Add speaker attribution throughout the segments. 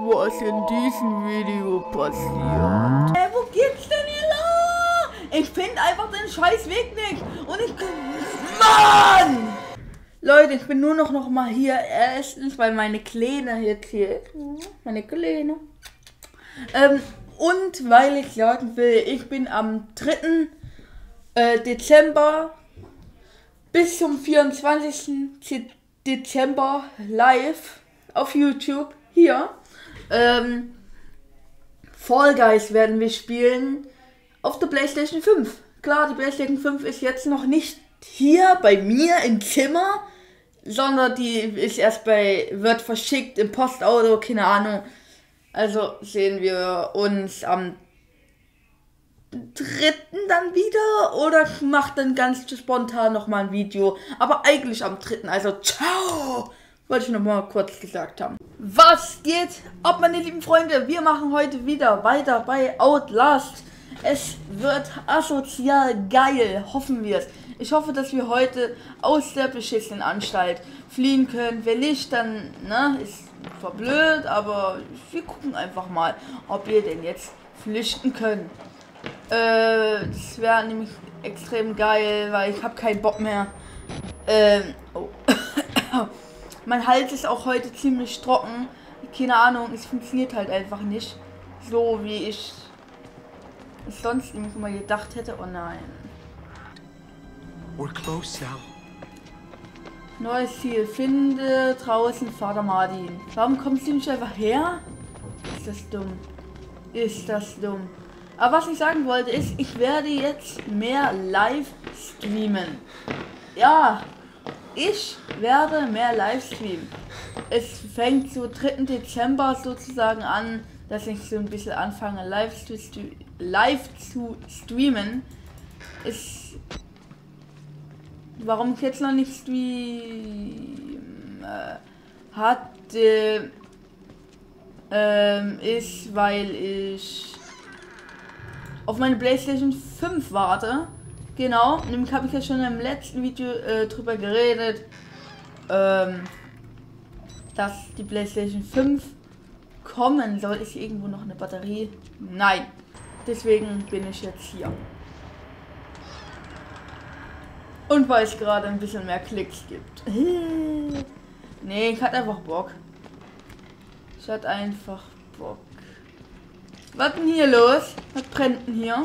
Speaker 1: was in diesem Video passiert.
Speaker 2: Wo geht's denn hier lang? Ich finde einfach den scheiß Weg nicht. Und ich... Mann! Leute, ich bin nur noch mal hier. Erstens, weil meine Kleine jetzt hier ist. Meine Kleine. Und weil ich sagen will, ich bin am 3. Dezember bis zum 24. Dezember live auf YouTube hier. Fall Guys werden wir spielen auf der PlayStation 5. Klar, die PlayStation 5 ist jetzt noch nicht hier bei mir im Zimmer, sondern die ist erst wird verschickt im Postauto, keine Ahnung. Also sehen wir uns am 3. dann wieder oder macht dann ganz spontan nochmal ein Video. Aber eigentlich am 3. Also ciao! Wollte ich nochmal kurz gesagt haben. Was geht ab, meine lieben Freunde? Wir machen heute wieder weiter bei Outlast. Es wird asozial geil, hoffen wir es. Ich hoffe, dass wir heute aus der beschissenen Anstalt fliehen können. Wenn nicht, dann ist zwar blöd, aber wir gucken einfach mal, ob wir denn jetzt flüchten können. Das wäre nämlich extrem geil, weil ich habe keinen Bock mehr. Mein Hals ist auch heute ziemlich trocken. Keine Ahnung, es funktioniert halt einfach nicht so, wie ich es sonst nämlich immer gedacht hätte. Oh nein.
Speaker 3: We're close now.
Speaker 2: Neues Ziel. Finde draußen Vater Martin. Warum kommst du nicht einfach her? Ist das dumm. Ist das dumm. Aber was ich sagen wollte ist, ich werde jetzt mehr live streamen. Ja, ich werde mehr live streamen. Es fängt so 3. Dezember sozusagen an, dass ich so ein bisschen anfange live zu streamen. Warum ich jetzt noch nicht hatte, ist, weil ich auf meine PlayStation 5 warte. Genau, nämlich habe ich ja schon im letzten Video drüber geredet, dass die PlayStation 5 kommen soll. Ist hier irgendwo noch eine Batterie? Nein. Deswegen bin ich jetzt hier. Und weil es gerade ein bisschen mehr Klicks gibt. Nee, ich hatte einfach Bock. Ich hatte einfach Bock. Was denn hier los? Was brennt denn hier?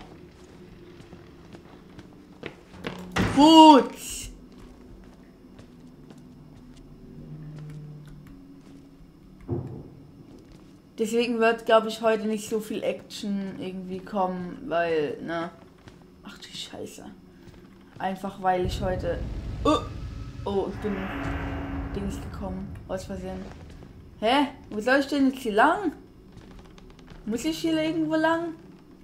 Speaker 2: Gut. Deswegen wird, glaube ich, heute nicht so viel Action irgendwie kommen, weil, ach du Scheiße. Einfach weil ich heute... Oh, ich bin Dings gekommen. Aus Versehen. Hä? Wo soll ich denn jetzt hier lang? Muss ich hier irgendwo lang?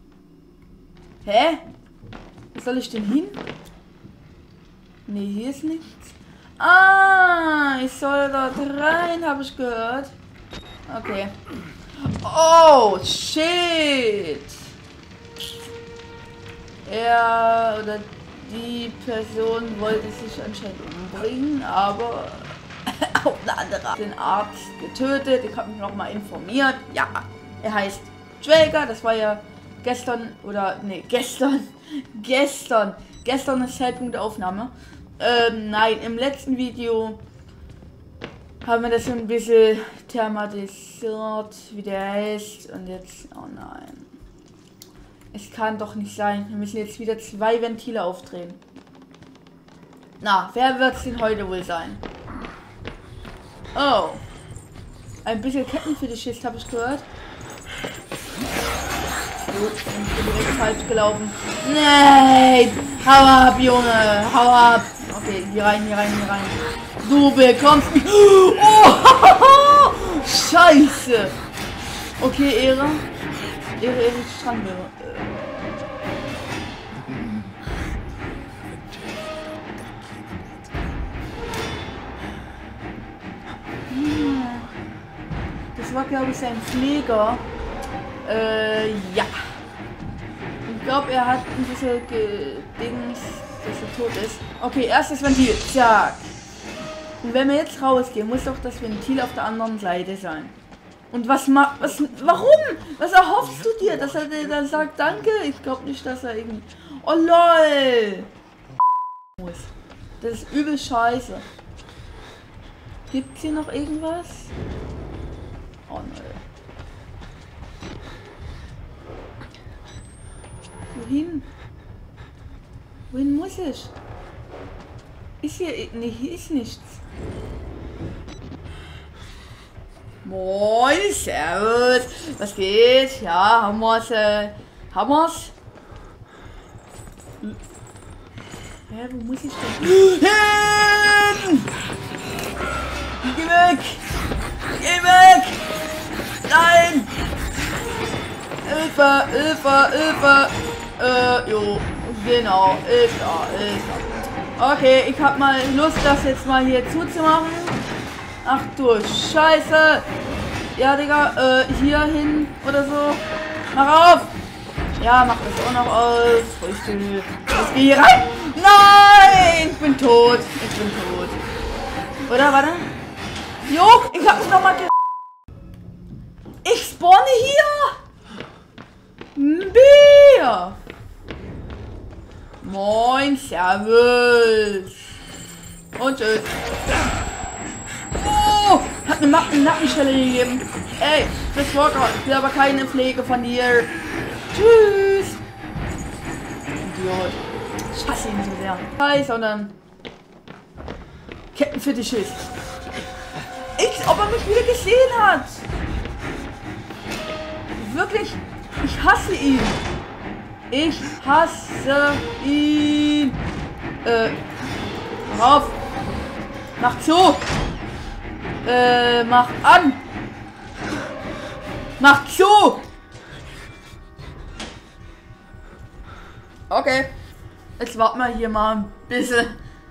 Speaker 2: Hä? Wo soll ich denn hin? Ne, hier ist nichts. Ah, ich soll dort rein, habe ich gehört. Okay. Oh, shit. Er oder die Person wollte sich anscheinend umbringen, aber auf eine andere Art. Den Arzt getötet. Ich habe mich noch mal informiert. Ja, er heißt Traeger. Das war ja gestern oder nee, gestern ist Zeitpunkt der Aufnahme. Nein, im letzten Video haben wir das so ein bisschen thematisiert, wie der heißt. Und jetzt, oh nein. Es kann doch nicht sein. Wir müssen jetzt wieder 2 Ventile aufdrehen. Na, wer wird es denn heute wohl sein? Oh. Ein bisschen Kettenfetischist habe ich gehört. So, ich bin direkt falsch gelaufen. Nein! Hau ab, Junge! Hau ab! Okay, hier rein. Du bekommst mich. Oh! Scheiße! Okay, Ehre. Ehre, Strandbürger. Das war, glaube ich, sein Pfleger. Ja. Ich glaube, er hat ein bisschen Dings, dass er tot ist. Okay, erstes Ventil. Zack. Und wenn wir jetzt rausgehen, muss doch das Ventil auf der anderen Seite sein. Und warum? Was erhoffst du dir, dass er dir dann sagt, danke? Ich glaube nicht, dass er irgendwie... Oh lol! Das ist übel scheiße. Gibt's hier noch irgendwas? Oh nö. Wohin? Wohin muss ich? Ist hier... Nee, hier ist nichts. Moin, servus. Was geht? Ja, haben wir's? Hä, wo muss ich denn? Hin! Geh weg! Geh weg! Nein! Hilfe, Hilfe, Hilfe! Jo, genau, ist da. Okay, ich hab mal Lust, das jetzt mal hier zuzumachen. Ach du Scheiße! Ja, Digga, hier hin oder so. Mach auf! Ja, mach das auch noch aus. Richtig. Jetzt geh hier rein! Nein! Ich bin tot. Ich bin tot. Oder, warte? Jo, ich hab mich nochmal Ich spawne hier! Ein Bier! Moin, servus! Und tschüss. Oh! Hat eine Nackenschelle gegeben. Ey, Chris Walker, ich will aber keine Pflege von dir. Tschüss! Idiot. Ich hasse ihn so sehr. Nein, sondern Kettenfetischist. Ob er mich wieder gesehen hat. Wirklich, ich hasse ihn. Ich hasse ihn. Mach auf. Mach zu. Mach an. Mach zu. Okay. Jetzt warten wir hier mal ein bisschen.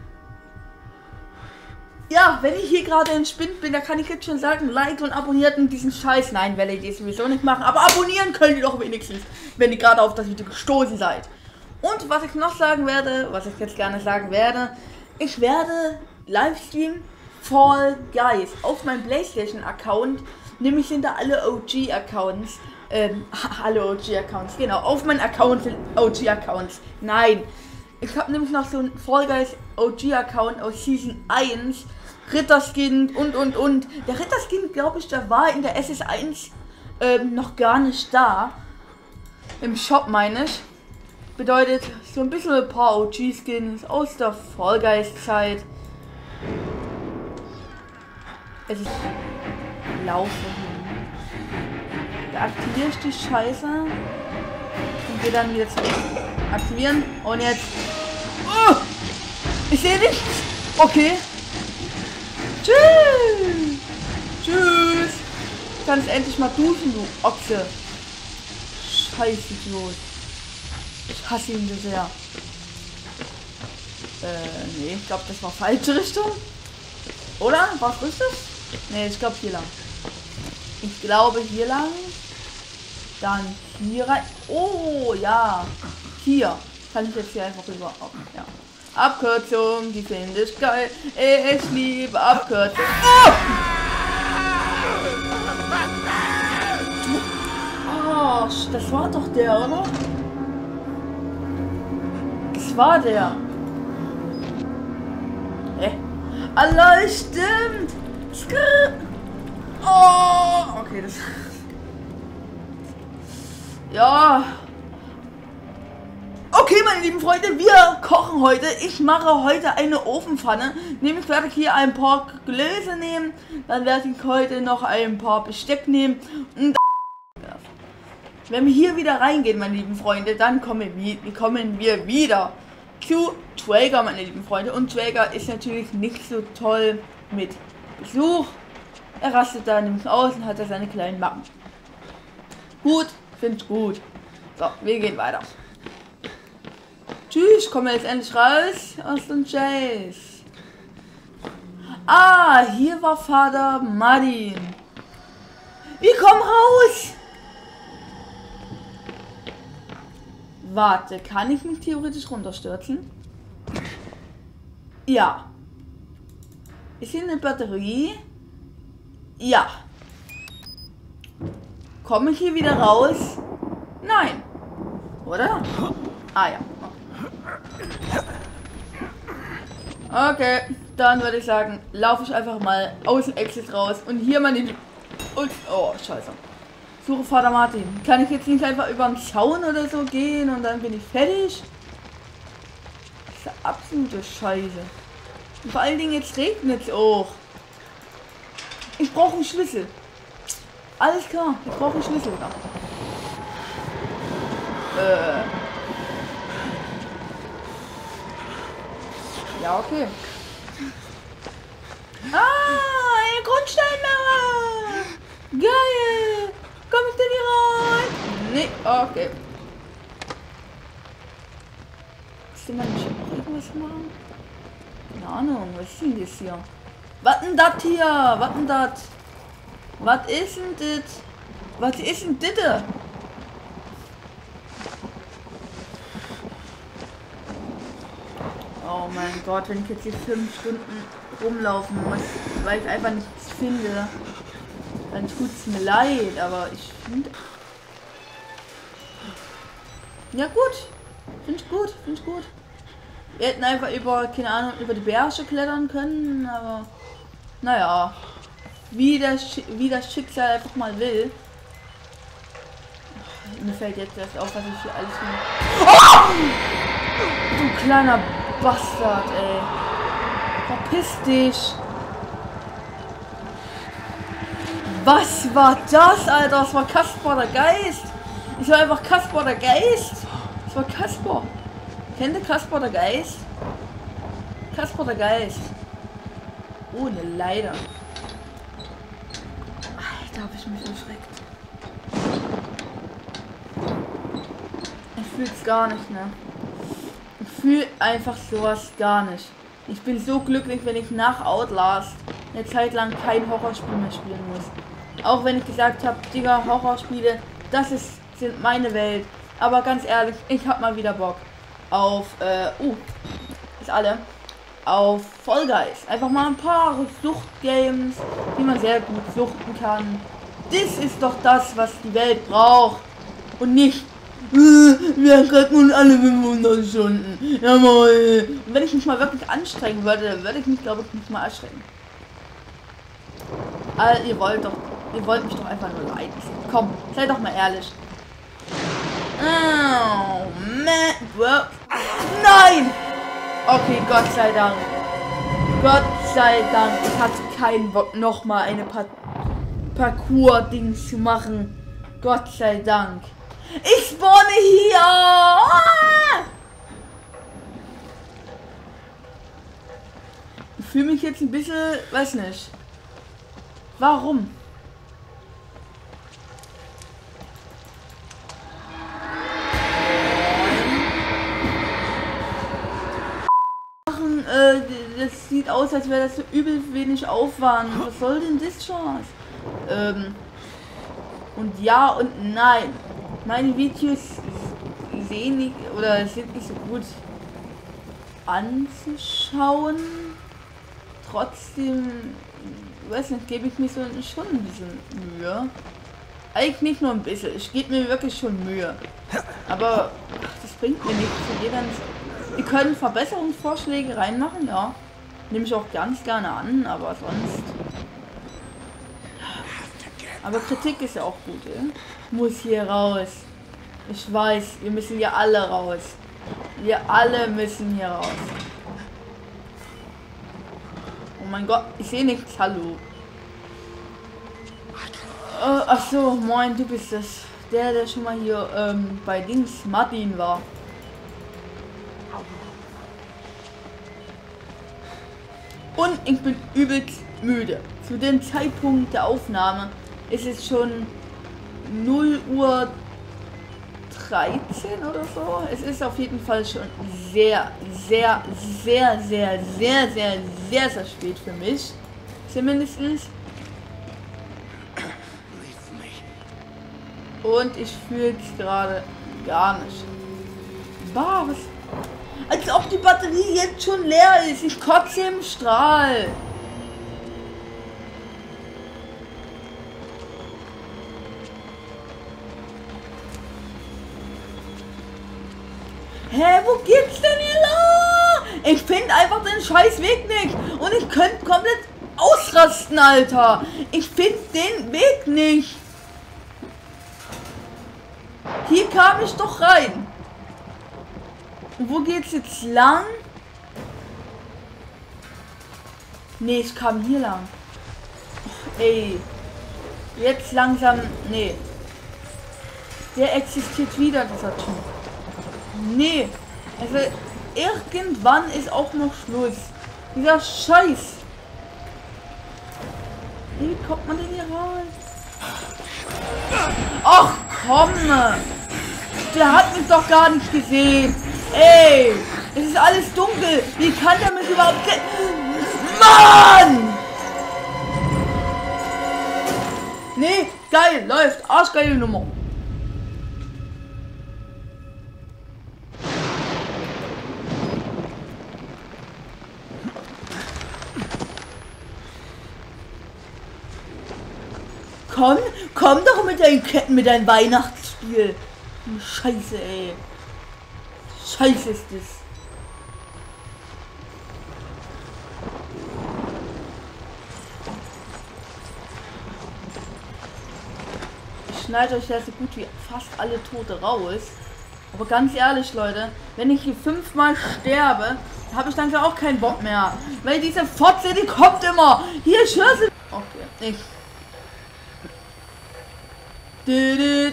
Speaker 2: Ja, wenn ich hier gerade entspinnt bin, da kann ich jetzt schon sagen, liked und abonniert diesen Scheiß. Nein, werde ich das sowieso nicht machen. Aber abonnieren könnt ihr doch wenigstens, wenn ihr gerade auf das Video gestoßen seid. Und was ich noch sagen werde, was ich jetzt gerne sagen werde, ich werde Livestream Fall Guys auf meinem PlayStation-Account. Nämlich sind da alle OG-Accounts. Alle OG-Accounts, genau. Auf meinen Account sind OG-Accounts. Nein. Ich habe nämlich noch so einen Fall Guys OG-Account aus Season 1. Ritterskin und. Der Ritterskin, glaube ich, der war in der SS1 noch gar nicht da. Im Shop, meine ich. Bedeutet, so ein bisschen ein paar OG-Skins aus der Fall Guys Zeit. Es ist Laufe hin. Da aktiviere ich die Scheiße. Und gehe dann wieder zurück. Aktivieren. Und jetzt. Oh! Ich sehe nichts. Okay. Tschüss. Tschüss. Du kannst endlich mal duschen, du Ochse. Scheiße, Idiot. Ich hasse ihn so sehr. Nee, ich glaube, das war falsche Richtung. Oder? War es richtig? Nee, ich glaube hier lang. Ich glaube hier lang. Dann hier rein. Oh, ja. Hier. Kann ich jetzt hier einfach rüber. Oh, ja. Abkürzung, die finde ich geil. Ich liebe Abkürzung. Oh! Du Arsch. Das war doch der, oder? Das war der. Allah, stimmt. Oh, okay, das. Ja. Okay, meine lieben Freunde, wir kochen heute. Ich mache heute eine Ofenpfanne. Nämlich werde ich hier ein paar Gläser nehmen. Dann werde ich heute noch ein paar Besteck nehmen. Und wenn wir hier wieder reingehen, meine lieben Freunde, dann kommen wir wieder zu Traeger, meine lieben Freunde. Und Traeger ist natürlich nicht so toll mit Besuch. Er rastet da nämlich aus und hat da seine kleinen Macken. Gut, finde ich gut. So, wir gehen weiter. Tschüss, kommen wir jetzt endlich raus aus dem Chase. Ah, hier war Vater Martin. Wir kommen raus. Warte, kann ich mich theoretisch runterstürzen? Ja. Ist hier eine Batterie? Ja. Komme ich hier wieder raus? Nein. Oder? Ah ja. Okay, dann würde ich sagen, laufe ich einfach mal aus dem Exit raus und hier mal in die... Und, oh, scheiße. Suche Vater Martin. Kann ich jetzt nicht einfach über den Zaun oder so gehen und dann bin ich fertig? Das ist ja absolute Scheiße. Und vor allen Dingen jetzt regnet es auch. Ich brauche einen Schlüssel. Alles klar, ich brauche einen Schlüssel. Ja, okay. Ah, eine Grundsteinmauer. Geil. Komm ich denn hier rein? Nee, okay. Ist denn nicht noch irgendwas machen? Keine Ahnung, was ist denn das hier? Was denn das hier? Was denn das? Was ist denn das? Was ist denn das? Oh mein Gott, wenn ich jetzt hier 5 Stunden rumlaufen muss, weil ich einfach nichts finde, dann tut es mir leid, aber ich finde... Ja gut, finde ich gut, finde ich gut. Wir hätten einfach über, keine Ahnung, über die Berge klettern können, aber naja, wie das Schicksal einfach mal will. Mir fällt jetzt erst auf, was ich hier alles finde. Oh! Du kleiner Bastard, ey. Verpiss dich. Was war das, Alter? Das war Kaspar der Geist. Ich war einfach Kaspar der Geist. Das war Kaspar. Kennt ihr Kaspar der Geist? Kaspar der Geist. Ohne Leider. Alter, hab ich mich erschreckt. Ich fühl's gar nicht, ne? Ich fühle einfach sowas gar nicht. Ich bin so glücklich, wenn ich nach Outlast eine Zeit lang kein Horrorspiel mehr spielen muss. Auch wenn ich gesagt habe, Digga, Horrorspiele, sind meine Welt. Aber ganz ehrlich, ich hab mal wieder Bock auf, ist alle, auf Fall Guys. Einfach mal ein paar Suchtgames, die man sehr gut suchten kann. Das ist doch das, was die Welt braucht. Und nicht, wir haben gerade nun alle 500 Stunden. Jawohl. Und wenn ich mich mal wirklich anstrengen würde, würde ich mich, glaube ich, nicht mal erschrecken. Also, ihr wollt mich doch einfach nur leiden. Komm, seid doch mal ehrlich. Oh, man. Nein! Okay, Gott sei Dank. Gott sei Dank. Ich hatte keinen Bock, nochmal eine Parcours-Dings zu machen. Gott sei Dank. Ich spawne hier! Ah! Ich fühle mich jetzt ein bisschen, weiß nicht. Warum? Das sieht aus, als wäre das so übel wenig Aufwand. Was soll denn das schon? Und ja und nein. Meine Videos sehen nicht oder sind nicht so gut anzuschauen. Trotzdem, weiß nicht, gebe ich mir so schon ein bisschen Mühe. Eigentlich nicht nur ein bisschen, ich gebe mir wirklich schon Mühe. Aber das bringt mir nichts. Ihr könnt Verbesserungsvorschläge reinmachen, ja. Nehme ich auch ganz gerne an, aber sonst. Aber Kritik ist ja auch gut, ja? Muss hier raus. Ich weiß, wir müssen hier alle raus. Wir alle müssen hier raus. Oh mein Gott, ich sehe nichts. Hallo. Ach so, moin, du bist das. Der schon mal hier bei Dings Martin war. Und ich bin übelst müde. Zu dem Zeitpunkt der Aufnahme ist es schon 0 Uhr 13 oder so. Es ist auf jeden Fall schon sehr spät für mich. Zumindest. Und ich fühle es gerade gar nicht. Bah, was? Als ob die Batterie jetzt schon leer ist. Ich kotze im Strahl. Hä, wo geht's denn hier lang? Ich finde einfach den scheiß Weg nicht. Und ich könnte komplett ausrasten, Alter. Ich finde den Weg nicht. Hier kam ich doch rein. Und wo geht's jetzt lang? Nee, ich kam hier lang. Och, ey. Jetzt langsam. Nee. Der existiert wieder, dieser Typ. Nee. Also, irgendwann ist auch noch Schluss. Dieser Scheiß. Wie kommt man denn hier rein? Ach, komm. Der hat mich doch gar nicht gesehen. Ey, es ist alles dunkel. Wie kann der mich überhaupt sehen? Mann! Nee, geil, läuft. Arschgeile Nummer. Komm doch mit deinen Ketten, mit deinem Weihnachtsspiel. Scheiße, ey. Scheiße ist das. Ich schneide euch ja so gut wie fast alle Tote raus. Aber ganz ehrlich, Leute, wenn ich hier 5-mal sterbe, habe ich dann auch keinen Bock mehr. Weil diese Fotze, die kommt immer. Hier, ich höre sie. Okay, ich. Nee,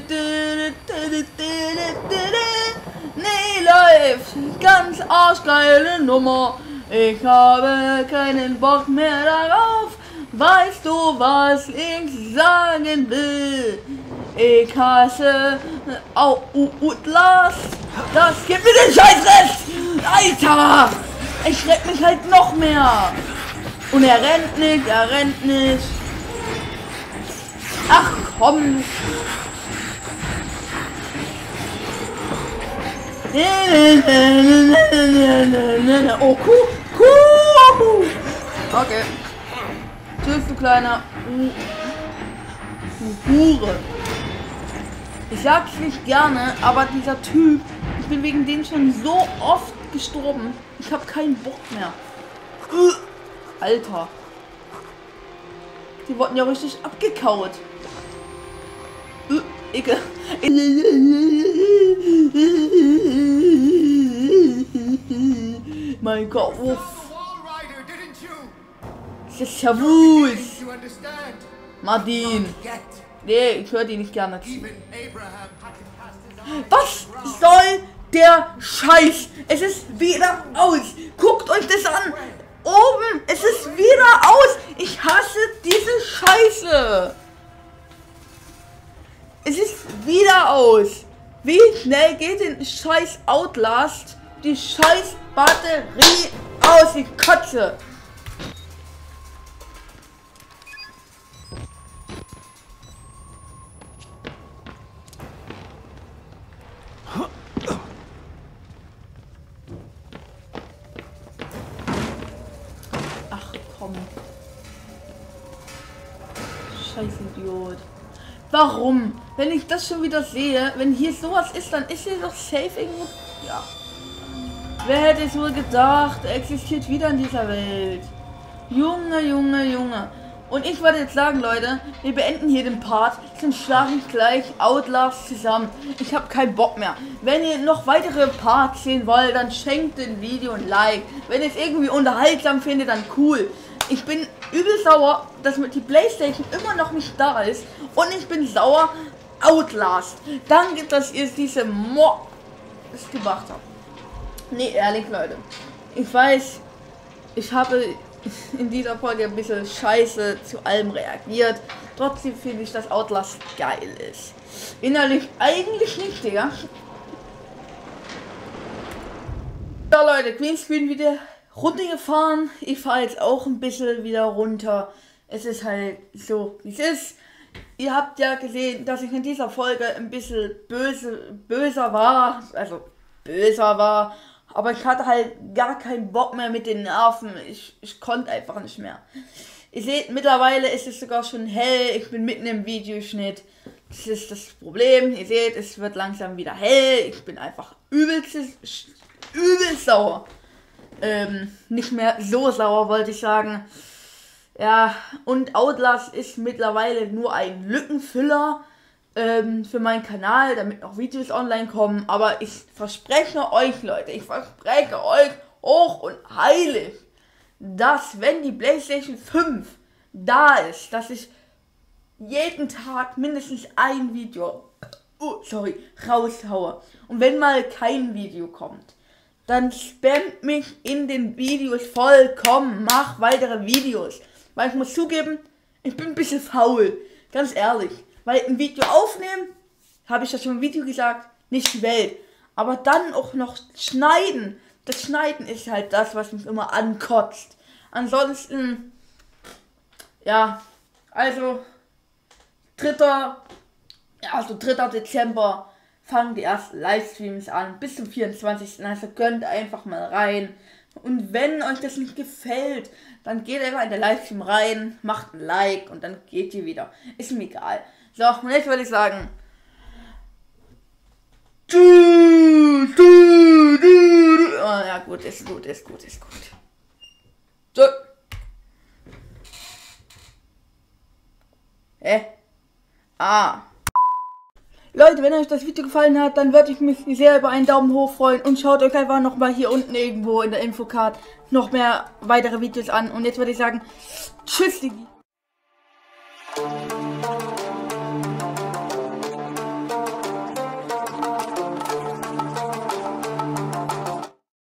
Speaker 2: läuft. Ganz arschgeile Nummer. Ich habe keinen Bock mehr darauf. Weißt du, was ich sagen will? Ich hasse Outlast. Das gibt mir den Scheißrest. Alter. Ich schreck mich halt noch mehr. Und er rennt nicht. Ach komm. Oh, Kuh. Okay. Tschüss, du kleiner Hure. Ich sag's nicht gerne, aber dieser Typ, ich bin wegen dem schon so oft gestorben. Ich habe keinen Bock mehr. Alter. Die wurden ja richtig abgekaut. Ekel. Mein Gott. Das ist ja Wus. Martin. Nee, ich höre die nicht gerne zu. Was soll der Scheiß? Es ist wieder aus. Guckt euch das an. Oben, es ist wieder aus. Ich hasse diese Scheiße. Es ist wieder aus. Wie schnell geht den scheiß Outlast die scheiß Batterie aus? Ich kotze. Ach komm. Scheiß Idiot. Warum? Wenn ich das schon wieder sehe, wenn hier sowas ist, dann ist hier doch safe irgendwo. Ja. Wer hätte es wohl gedacht? Er existiert wieder in dieser Welt. Junge. Und ich wollte jetzt sagen, Leute, wir beenden hier den Part. Zum Schlagen gleich Outlast zusammen. Ich habe keinen Bock mehr. Wenn ihr noch weitere Parts sehen wollt, dann schenkt dem Video ein Like. Wenn ihr es irgendwie unterhaltsam findet, dann cool. Ich bin übel sauer, dass die Playstation immer noch nicht da ist. Und ich bin sauer, Outlast. Danke, dass ihr diese Mod gemacht habt. Nee, ehrlich, Leute. Ich weiß, ich habe in dieser Folge ein bisschen scheiße zu allem reagiert. Trotzdem finde ich, dass Outlast geil ist. Innerlich eigentlich nicht, Digga. So, Leute, Greenscreen wieder runtergefahren. Ich fahre jetzt auch ein bisschen wieder runter. Es ist halt so, wie es ist. Ihr habt ja gesehen, dass ich in dieser Folge ein bisschen böser war. Aber ich hatte halt gar keinen Bock mehr mit den Nerven. Ich konnte einfach nicht mehr. Ihr seht, mittlerweile ist es sogar schon hell. Ich bin mitten im Videoschnitt. Das ist das Problem. Ihr seht, es wird langsam wieder hell. Ich bin einfach übelst sauer. Nicht mehr so sauer, wollte ich sagen. Ja, und Outlast ist mittlerweile nur ein Lückenfüller für meinen Kanal, damit noch Videos online kommen. Aber ich verspreche euch, Leute, ich verspreche euch hoch und heilig, dass wenn die PlayStation 5 da ist, dass ich jeden Tag mindestens ein Video raushaue. Und wenn mal kein Video kommt, dann spammt mich in den Videos vollkommen. Mach weitere Videos. Weil ich muss zugeben, ich bin ein bisschen faul. Ganz ehrlich. Weil ein Video aufnehmen, habe ich ja schon im Video gesagt, nicht die Welt. Aber dann auch noch schneiden. Das Schneiden ist halt das, was mich immer ankotzt. Ansonsten, ja, also 3. Dezember fangen die ersten Livestreams an, bis zum 24. Also gönnt einfach mal rein. Und wenn euch das nicht gefällt, dann geht einfach in der Livestream rein, macht ein Like und dann geht ihr wieder. Ist mir egal. So, und jetzt würde ich sagen, oh, ja gut, ist gut. So. Leute, wenn euch das Video gefallen hat, dann würde ich mich sehr über einen Daumen hoch freuen und schaut euch einfach nochmal hier unten irgendwo in der Infocard noch mehr weitere Videos an. Und jetzt würde ich sagen, tschüss, Digi.